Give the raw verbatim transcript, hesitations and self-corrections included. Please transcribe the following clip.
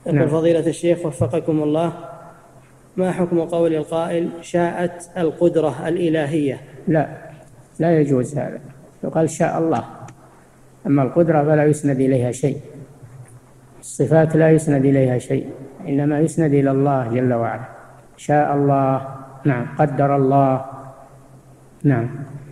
يقول نعم. فضيلة الشيخ وفقكم الله، ما حكم قول القائل شاءت القدرة الإلهية؟ لا، لا يجوز هذا، يقال شاء الله، أما القدرة فلا يسند إليها شيء، الصفات لا يسند إليها شيء، إنما يسند إلى الله جل وعلا. شاء الله، نعم، قدر الله، نعم.